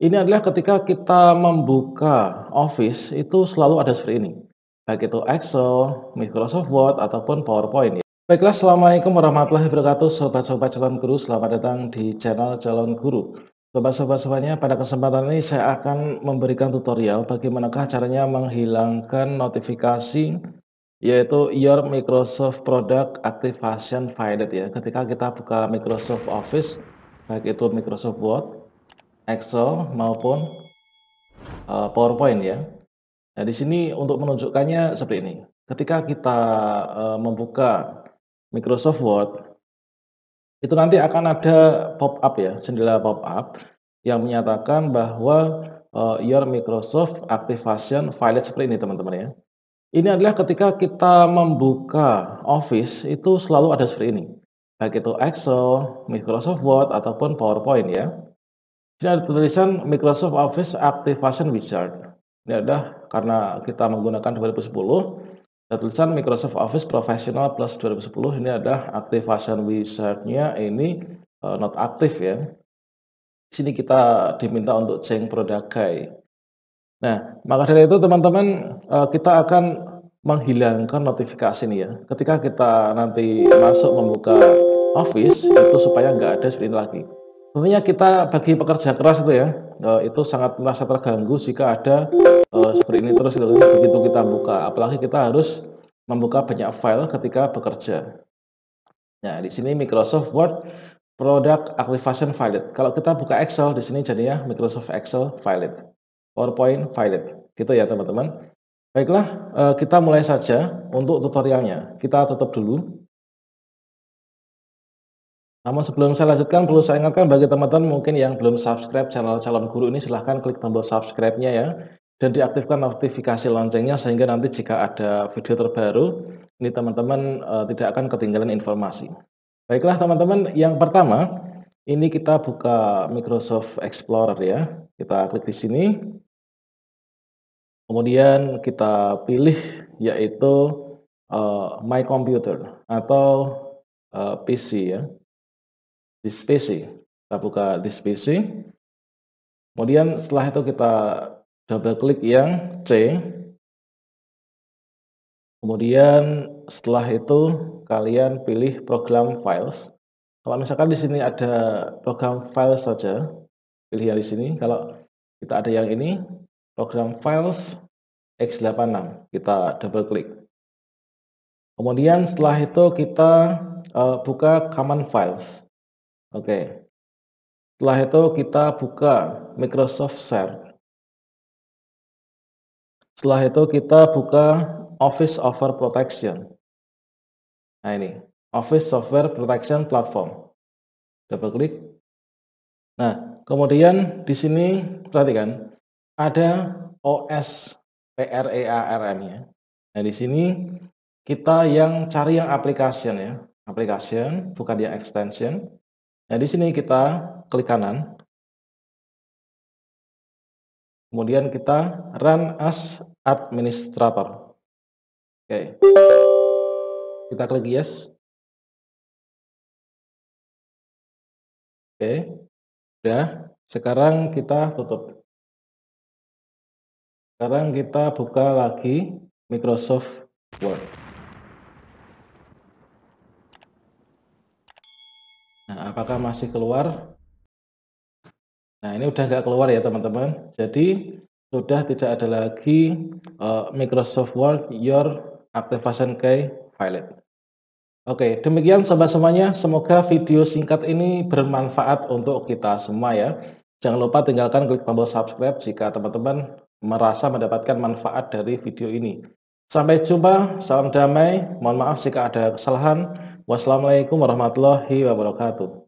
Ini adalah ketika kita membuka Office itu selalu ada seperti ini, baik itu Excel, Microsoft Word, ataupun PowerPoint ya. Baiklah, Assalamualaikum warahmatullahi wabarakatuh, sobat-sobat calon guru, selamat datang di channel Calon Guru. Sobat-sobat semuanya, pada kesempatan ini saya akan memberikan tutorial bagaimanakah caranya menghilangkan notifikasi yaitu Your Microsoft Product Activation Failed ya. Ketika kita buka Microsoft Office, baik itu Microsoft Word, Excel maupun PowerPoint ya. Nah, di sini untuk menunjukkannya seperti ini. Ketika kita membuka Microsoft Word, itu nanti akan ada pop-up ya, jendela pop-up yang menyatakan bahwa Your Microsoft Activation Failed seperti ini teman-teman ya. Ini adalah ketika kita membuka Office itu selalu ada seperti ini. Baik itu Excel, Microsoft Word ataupun PowerPoint ya. Di sini ada tulisan Microsoft Office Activation Wizard. Ini adalah karena kita menggunakan 2010, ada tulisan Microsoft Office Professional Plus 2010. Ini adalah Activation Wizard-nya ini not aktif ya. Di sini kita diminta untuk change product guide. Nah, maka dari itu teman-teman kita akan menghilangkan notifikasi ini ya. Ketika kita nanti masuk membuka Office itu supaya nggak ada seperti ini lagi. Tentunya kita bagi pekerja keras itu ya, itu sangat merasa terganggu jika ada seperti ini terus gitu, begitu kita buka. Apalagi kita harus membuka banyak file ketika bekerja. Nah, di sini Microsoft Word Product Activation Failed. Kalau kita buka Excel di sini jadinya Microsoft Excel Failed, PowerPoint Failed, gitu ya teman-teman. Baiklah, kita mulai saja untuk tutorialnya. Kita tutup dulu. Namun sebelum saya lanjutkan, perlu saya ingatkan bagi teman-teman mungkin yang belum subscribe channel Calon Guru ini, silahkan klik tombol subscribe-nya ya. Dan diaktifkan notifikasi loncengnya sehingga nanti jika ada video terbaru, ini teman-teman tidak akan ketinggalan informasi. Baiklah teman-teman, yang pertama, ini kita buka Microsoft Explorer ya. Kita klik di sini. Kemudian kita pilih yaitu My Computer atau PC ya. This PC, kita buka this PC. Kemudian setelah itu kita double klik yang C. Kemudian setelah itu kalian pilih program files. Kalau misalkan di sini ada program files saja, pilih yang di sini. Kalau kita ada yang ini, program files x86, kita double klik. Kemudian setelah itu kita buka command files. Oke. Setelah itu kita buka Microsoft Share. Setelah itu kita buka Office Software Protection. Nah ini, Office Software Protection Platform. Double klik. Nah, kemudian di sini perhatikan ada OS PREARM ya. Nah, di sini kita yang cari yang application ya. Application, bukan yang extension. Nah, di sini kita klik kanan. Kemudian kita run as administrator. Oke. Kita klik yes. Oke. Sudah. Sekarang kita tutup. Sekarang kita buka lagi Microsoft Word. Nah, apakah masih keluar? Nah, ini udah nggak keluar ya teman-teman. Jadi sudah tidak ada lagi Microsoft Word Your Activation Key Failed. Oke, demikian sobat semuanya. Semoga video singkat ini bermanfaat untuk kita semua ya. Jangan lupa tinggalkan klik tombol subscribe jika teman-teman merasa mendapatkan manfaat dari video ini. Sampai jumpa, salam damai. Mohon maaf jika ada kesalahan. Wassalamualaikum warahmatullahi wabarakatuh.